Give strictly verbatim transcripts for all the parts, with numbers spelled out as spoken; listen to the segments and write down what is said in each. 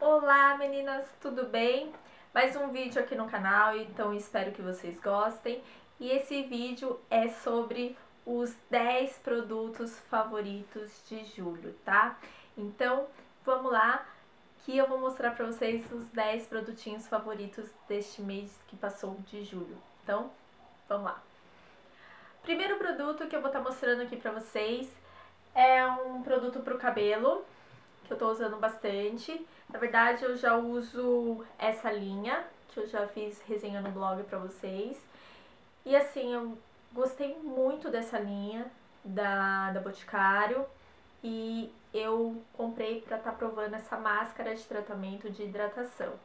Olá meninas, tudo bem? Mais um vídeo aqui no canal, então espero que vocês gostem. E esse vídeo é sobre os dez produtos favoritos de julho, tá? Então vamos lá, que eu vou mostrar pra vocês os dez produtinhos favoritos deste mês que passou de julho. Então vamos lá. Primeiro produto que eu vou estar mostrando aqui pra vocês é um produto pro cabelo, que eu tô usando bastante. Na verdade, eu já uso essa linha, que eu já fiz resenha no blog pra vocês. E assim, eu gostei muito dessa linha da, da Boticário. E eu comprei pra estar tá provando essa máscara de tratamento de hidratação.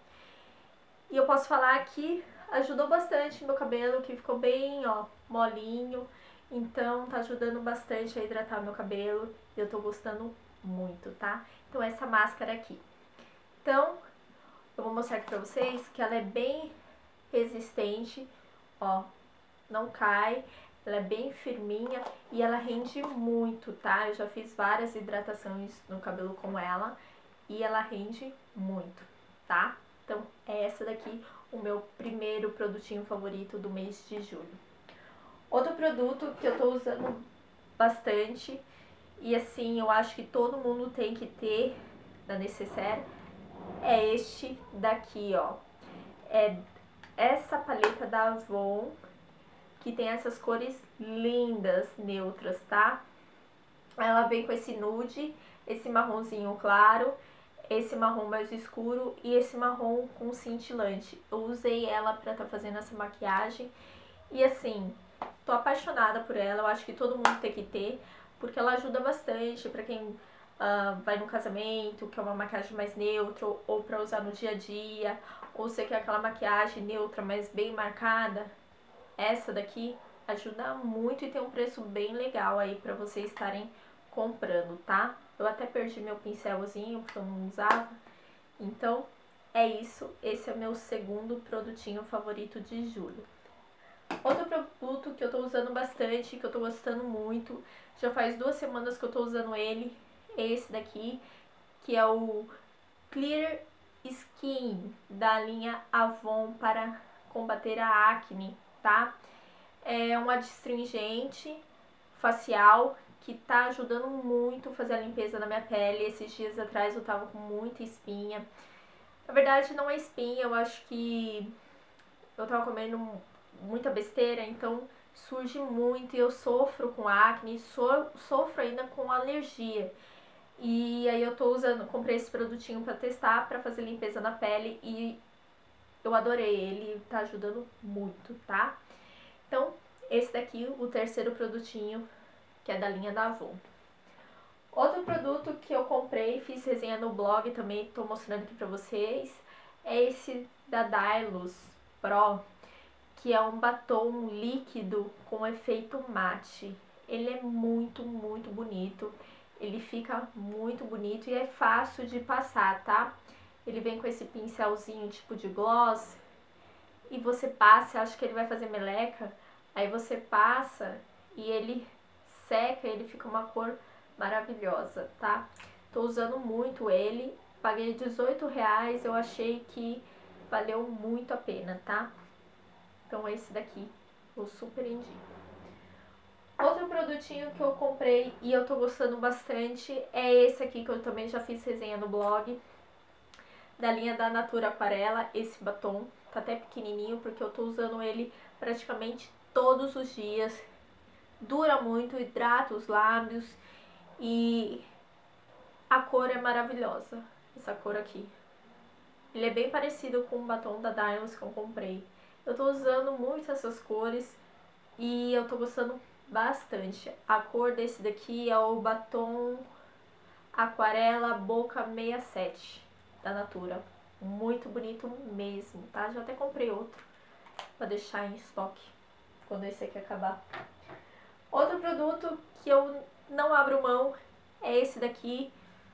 E eu posso falar que ajudou bastante meu cabelo, que ficou bem, ó, molinho. Então, tá ajudando bastante a hidratar meu cabelo. E eu tô gostando muito, tá? Então, essa máscara aqui. Então, eu vou mostrar aqui pra vocês que ela é bem resistente, ó, não cai, ela é bem firminha e ela rende muito, tá? Eu já fiz várias hidratações no cabelo com ela e ela rende muito, tá? Então, é essa daqui o meu primeiro produtinho favorito do mês de julho. Outro produto que eu tô usando bastante e assim, eu acho que todo mundo tem que ter da Necessaire é este daqui, ó. É essa paleta da Avon, que tem essas cores lindas, neutras, tá? Ela vem com esse nude, esse marronzinho claro, esse marrom mais escuro e esse marrom com cintilante. Eu usei ela pra estar tá fazendo essa maquiagem e assim, tô apaixonada por ela, eu acho que todo mundo tem que ter, porque ela ajuda bastante pra quem uh, vai no casamento, que é uma maquiagem mais neutra, ou pra usar no dia a dia, ou você quer aquela maquiagem neutra, mas bem marcada. Essa daqui ajuda muito e tem um preço bem legal aí pra vocês estarem comprando, tá? Eu até perdi meu pincelzinho, porque eu não usava. Então, é isso. Esse é o meu segundo produtinho favorito de julho. Outro produto que eu tô usando bastante, que eu tô gostando muito, já faz duas semanas que eu tô usando ele, é esse daqui, que é o Clear Skin, da linha Avon para combater a acne, tá? É um adstringente facial que tá ajudando muito a fazer a limpeza da minha pele. Esses dias atrás eu tava com muita espinha. Na verdade não é espinha, eu acho que eu tava comendo muita besteira, então surge muito e eu sofro com acne, so, sofro ainda com alergia. E aí eu tô usando, comprei esse produtinho pra testar, pra fazer limpeza na pele e eu adorei ele, tá ajudando muito, tá? Então, esse daqui, o terceiro produtinho, que é da linha da Avon. Outro produto que eu comprei, fiz resenha no blog também, tô mostrando aqui pra vocês, é esse da Dylos Pro, que é um batom líquido com efeito mate. Ele é muito, muito bonito. Ele fica muito bonito e é fácil de passar, tá? Ele vem com esse pincelzinho tipo de gloss e você passa, acho que ele vai fazer meleca, aí você passa e ele seca, ele fica uma cor maravilhosa, tá? Tô usando muito ele, paguei dezoito reais, eu achei que valeu muito a pena, tá? Então esse daqui eu super indico. Outro produtinho que eu comprei e eu tô gostando bastante é esse aqui, que eu também já fiz resenha no blog, da linha da Natura Aquarela, esse batom. Tá até pequenininho porque eu tô usando ele praticamente todos os dias. Dura muito, hidrata os lábios e a cor é maravilhosa, essa cor aqui. Ele é bem parecido com o batom da Dylos que eu comprei. Eu tô usando muito essas cores e eu tô gostando bastante. A cor desse daqui é o batom Aquarela Boca sessenta e sete da Natura. Muito bonito mesmo, tá? Já até comprei outro pra deixar em estoque quando esse aqui acabar. Outro produto que eu não abro mão é esse daqui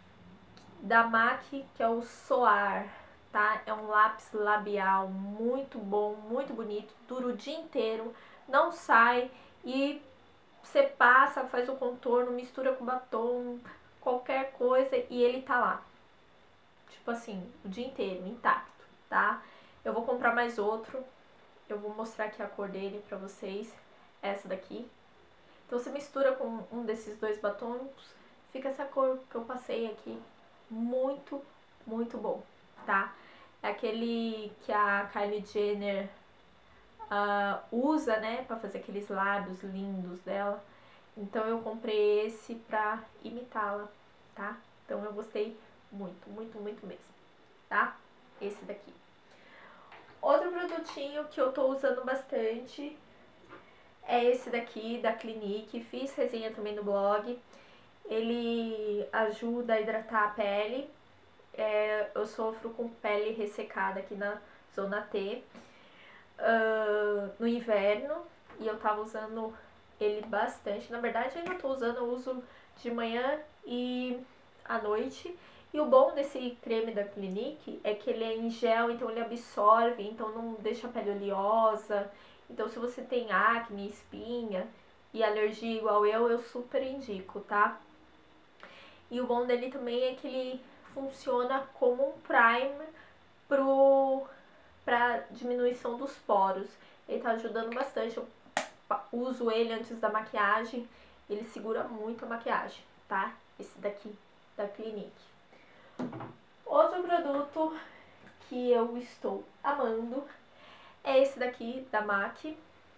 da MAC, que é o Soar, tá? É um lápis labial muito bom, muito bonito, dura o dia inteiro, não sai e você passa, faz o contorno, mistura com batom, qualquer coisa e ele tá lá. tipo assim, o dia inteiro, intacto, tá? Eu vou comprar mais outro, eu vou mostrar aqui a cor dele pra vocês, essa daqui. Então você mistura com um desses dois batons, fica essa cor que eu passei aqui, muito, muito bom, tá? É aquele que a Kylie Jenner uh, usa, né, pra fazer aqueles lábios lindos dela. Então eu comprei esse pra imitá-la, tá? Então eu gostei muito, muito, muito mesmo, tá? Esse daqui. Outro produtinho que eu tô usando bastante é esse daqui, da Clinique. Fiz resenha também no blog. Ele ajuda a hidratar a pele. É, eu sofro com pele ressecada aqui na zona T uh, no inverno. E eu tava usando ele bastante. Na verdade, ainda tô usando, eu uso de manhã e à noite. E o bom desse creme da Clinique é que ele é em gel, então ele absorve, então não deixa a pele oleosa. Então se você tem acne, espinha e alergia igual eu, eu super indico, tá? E o bom dele também é que ele funciona como um primer pro, pra diminuição dos poros. Ele tá ajudando bastante, eu uso ele antes da maquiagem, ele segura muito a maquiagem, tá? Esse daqui, da Clinique. Outro produto que eu estou amando é esse daqui, da MAC,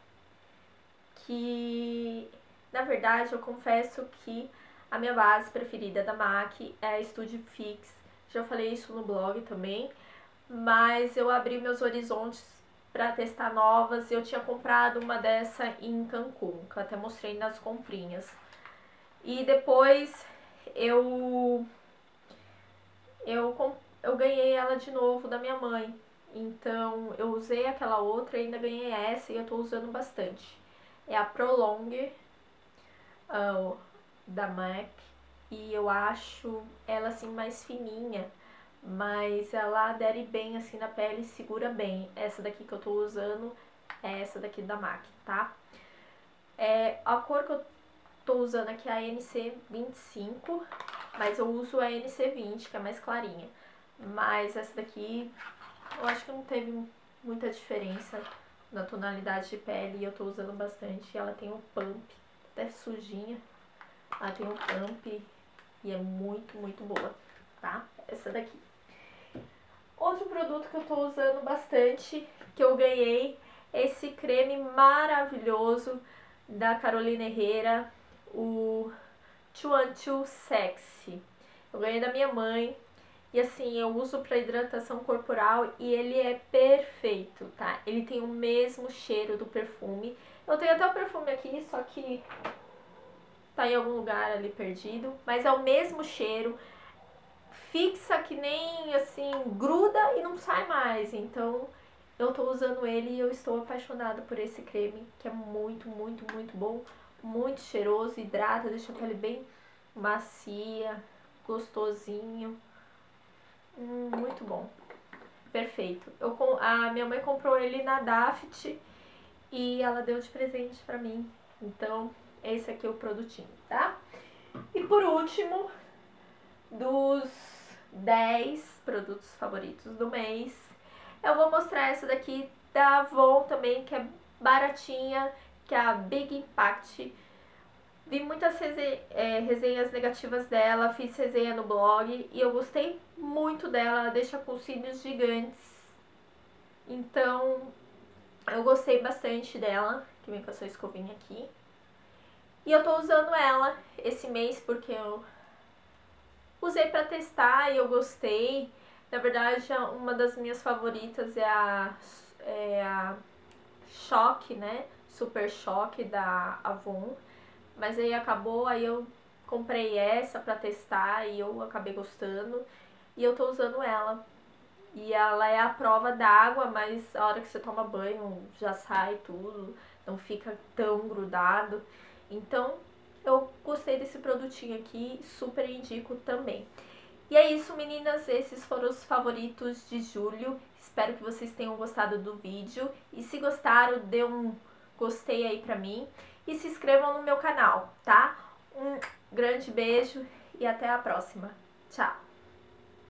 que, na verdade, eu confesso que a minha base preferida da MAC é a Studio Fix. Já falei isso no blog também, mas eu abri meus horizontes para testar novas. Eu tinha comprado uma dessa em Cancún, que eu até mostrei nas comprinhas. E depois eu eu, eu ganhei ela de novo da minha mãe. Então eu usei aquela outra e ainda ganhei essa e eu tô usando bastante. É a Prolong uh, da MAC e eu acho ela assim mais fininha, mas ela adere bem assim na pele, segura bem. Essa daqui que eu tô usando é essa daqui da MAC, tá? É, a cor que eu tô usando aqui é a N C vinte e cinco, mas eu uso a N C vinte, que é mais clarinha. Mas essa daqui eu acho que não teve muita diferença na tonalidade de pele e eu tô usando bastante. Ela tem um pump, até sujinha. Ela tem um pump e é muito, muito boa, tá? Essa daqui. Outro produto que eu tô usando bastante, que eu ganhei, é esse creme maravilhoso da Carolina Herrera, o two one two Sexy. Eu ganhei da minha mãe. E assim, eu uso para hidratação corporal e ele é perfeito, tá? Ele tem o mesmo cheiro do perfume. Eu tenho até o perfume aqui, só que tá em algum lugar ali perdido. Mas é o mesmo cheiro. Fixa que nem, assim, gruda e não sai mais. Então, eu tô usando ele e eu estou apaixonada por esse creme, que é muito, muito, muito bom. Muito cheiroso, hidrata, deixa a pele bem macia, gostosinho. Hum, muito bom. Perfeito. Eu, a minha mãe comprou ele na Daft e ela deu de presente pra mim. Então, esse aqui é o produtinho, tá? E por último, dos dez produtos favoritos do mês, eu vou mostrar essa daqui da Avon também, que é baratinha, que é a Big Impact. Vi muitas resenhas negativas dela, fiz resenha no blog e eu gostei muito dela, ela deixa com cílios gigantes. Então, eu gostei bastante dela, que vem com essa escovinha aqui. E eu tô usando ela esse mês porque eu usei pra testar e eu gostei. Na verdade, uma das minhas favoritas é a, é a Choque, né? Super Choque da Avon. Mas aí acabou, aí eu comprei essa pra testar e eu acabei gostando. E eu tô usando ela. E ela é a prova d'água, mas a hora que você toma banho já sai tudo, não fica tão grudado. Então, eu gostei desse produtinho aqui, super indico também. E é isso, meninas, esses foram os favoritos de julho. Espero que vocês tenham gostado do vídeo. E se gostaram, dê um gostei aí pra mim. E se inscrevam no meu canal, tá? Um grande beijo e até a próxima.